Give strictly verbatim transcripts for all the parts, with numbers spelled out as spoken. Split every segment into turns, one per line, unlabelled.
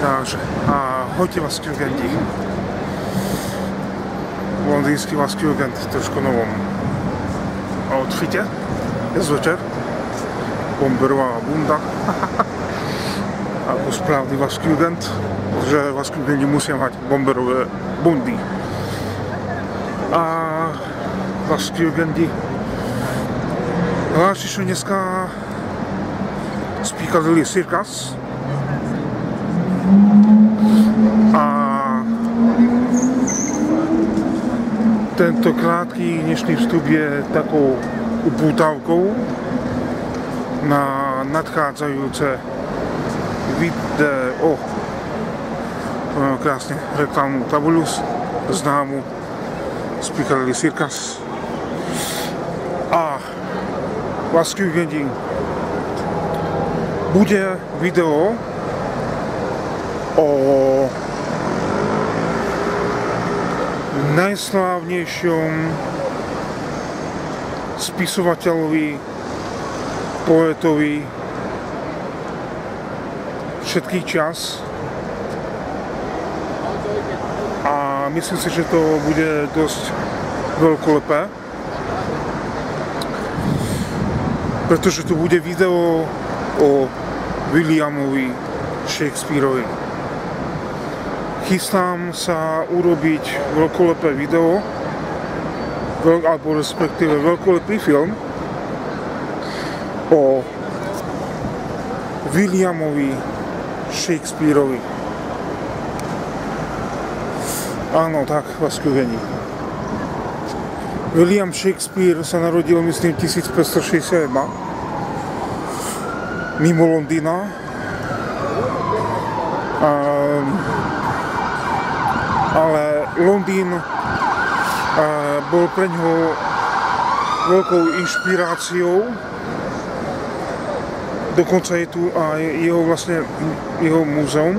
Takže, ahojte vás studenti. Londýnsky vás student v trošku novom outfite. Dnes večer. Bomberová bunda. Ako správny vás student, protože vás studenti musia mať bomberové bundy. A vás studenti hláši, že dneska z Piccadilly Circus. A tento krátký dnešný vstup je takou upútavkou na nadchádzajúce video, krásne reklamnú tabuľu známu z Piccadilly Circus. A vás studenti, bude video o najslávnejšom spisovateľovi, poetovi všetkých čas. A myslím si, že to bude dosť veľkolepé, pretože to bude video o Williamovi Shakespeareovi. Chystám sa urobiť veľkolepé video, veľ, alebo respektíve veľkolepý film o Williamovi Shakespeareovi. Áno, tak vás kľúvení. William Shakespeare sa narodil, myslím, tisícpäťstošesťdesiatjeden mimo Londýna. Um, ale Londýn uh, bol pre ňoho veľkou inšpiráciou. Dokonca je tu aj jeho vlastne jeho múzeum.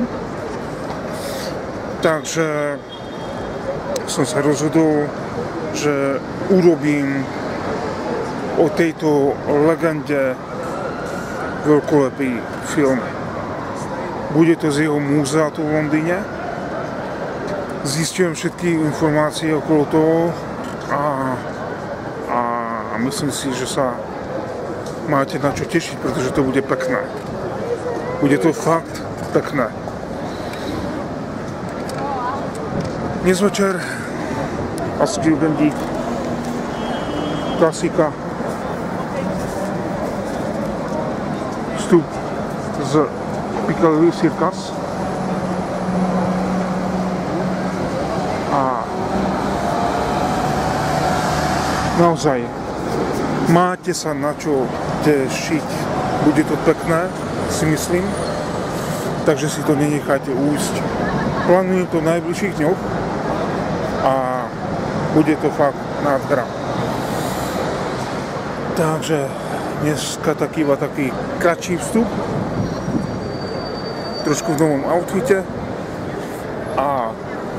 Takže som sa rozhodol, že urobím o tejto legende veľkolepý film. Bude to z jeho múzea tu v Londýne. Zistujem všetky informácie okolo toho a, a myslím si, že sa máte na čo tešiť, pretože to bude pekné. Bude to fakt pekné. Dnes večer a studenti, klasika, vstup z Piccadilly Circus. A naozaj máte sa na čo tešiť. Bude to pekné, si myslím, takže si to nenechajte újsť. Plánujem to v najbližších dňoch a bude to fakt nádhera. Takže dneska taký iba taký kratší vstup, trošku v novom outfite a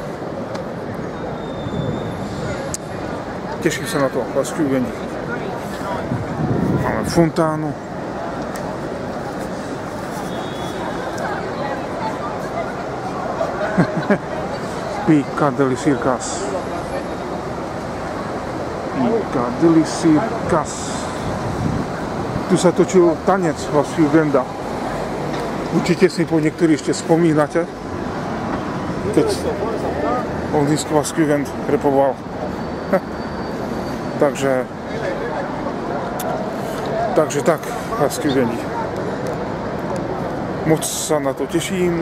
teším sa na to, vás kľúvení. Máme fontánu. Piccadilly Circus. Piccadilly Circus. Tu sa točil tanec vás kľúvenda. Určite si po niektorí ešte spomínate, keď londýnsky vás kľúvend repoval. Takže, takže tak, vás kľúvení. Moc sa na to teším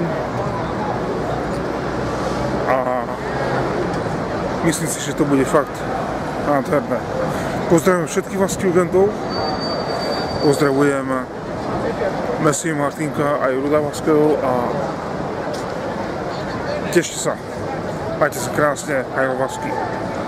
a myslím si, že to bude fakt nádherné. Pozdravujem všetkých vás kľúvendov, pozdravujem Messi, Martinka aj Ruda Vaského a tešte sa. Majte sa krásne, aj o Vasky.